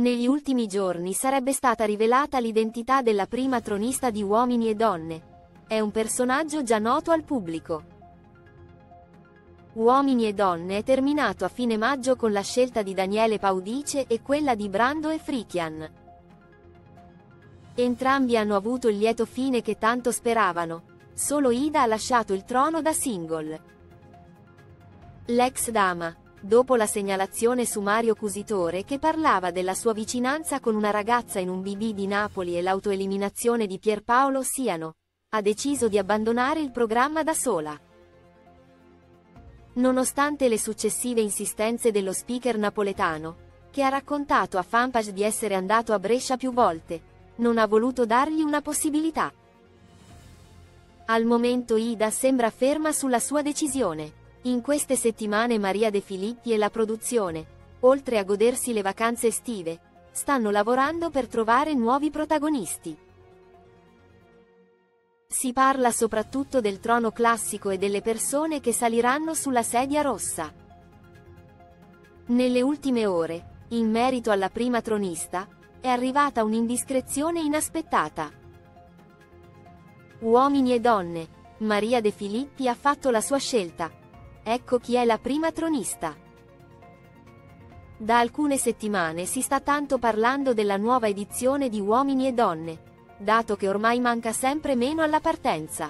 Negli ultimi giorni sarebbe stata rivelata l'identità della prima tronista di Uomini e Donne. È un personaggio già noto al pubblico. Uomini e Donne è terminato a fine maggio con la scelta di Daniele Paudice e quella di Brando e Frikian. Entrambi hanno avuto il lieto fine che tanto speravano. Solo Ida ha lasciato il trono da single. L'ex dama, dopo la segnalazione su Mario Cusitore che parlava della sua vicinanza con una ragazza in un BB di Napoli e l'autoeliminazione di Pierpaolo Siano, ha deciso di abbandonare il programma da sola. Nonostante le successive insistenze dello speaker napoletano, che ha raccontato a Fanpage di essere andato a Brescia più volte, non ha voluto dargli una possibilità. Al momento Ida sembra ferma sulla sua decisione. In queste settimane Maria De Filippi e la produzione, oltre a godersi le vacanze estive, stanno lavorando per trovare nuovi protagonisti. Si parla soprattutto del trono classico e delle persone che saliranno sulla sedia rossa. Nelle ultime ore, in merito alla prima tronista, è arrivata un'indiscrezione inaspettata. Uomini e Donne, Maria De Filippi ha fatto la sua scelta. Ecco chi è la prima tronista. Da alcune settimane si sta tanto parlando della nuova edizione di Uomini e Donne, dato che ormai manca sempre meno alla partenza.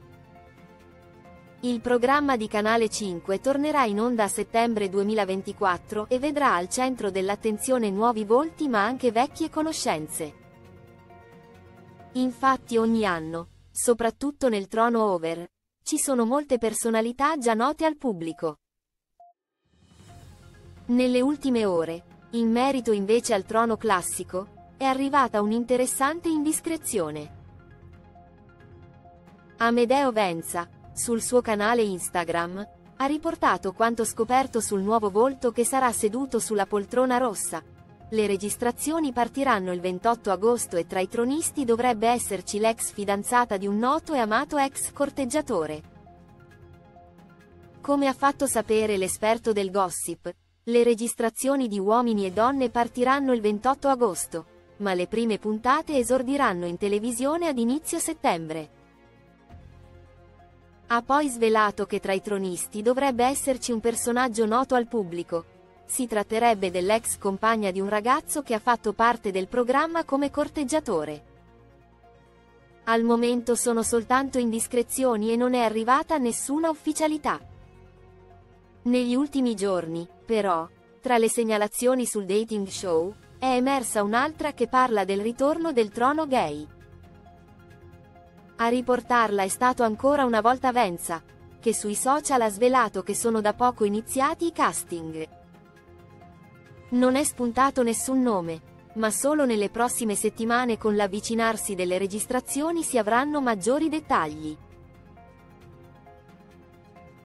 Il programma di Canale 5 tornerà in onda a settembre 2024 e vedrà al centro dell'attenzione nuovi volti ma anche vecchie conoscenze. Infatti ogni anno, soprattutto nel trono over, ci sono molte personalità già note al pubblico. Nelle ultime ore, in merito invece al trono classico, è arrivata un'interessante indiscrezione. Amedeo Venza, sul suo canale Instagram, ha riportato quanto scoperto sul nuovo volto che sarà seduto sulla poltrona rossa. Le registrazioni partiranno il 28 agosto e tra i tronisti dovrebbe esserci l'ex fidanzata di un noto e amato ex corteggiatore. Come ha fatto sapere l'esperto del gossip, le registrazioni di Uomini e Donne partiranno il 28 agosto, ma le prime puntate esordiranno in televisione ad inizio settembre. Ha poi svelato che tra i tronisti dovrebbe esserci un personaggio noto al pubblico. Si tratterebbe dell'ex compagna di un ragazzo che ha fatto parte del programma come corteggiatore. Al momento sono soltanto indiscrezioni e non è arrivata nessuna ufficialità. Negli ultimi giorni, però, tra le segnalazioni sul dating show, è emersa un'altra che parla del ritorno del trono gay. A riportarla è stato ancora una volta Venza, che sui social ha svelato che sono da poco iniziati i casting. Non è spuntato nessun nome, ma solo nelle prossime settimane con l'avvicinarsi delle registrazioni si avranno maggiori dettagli.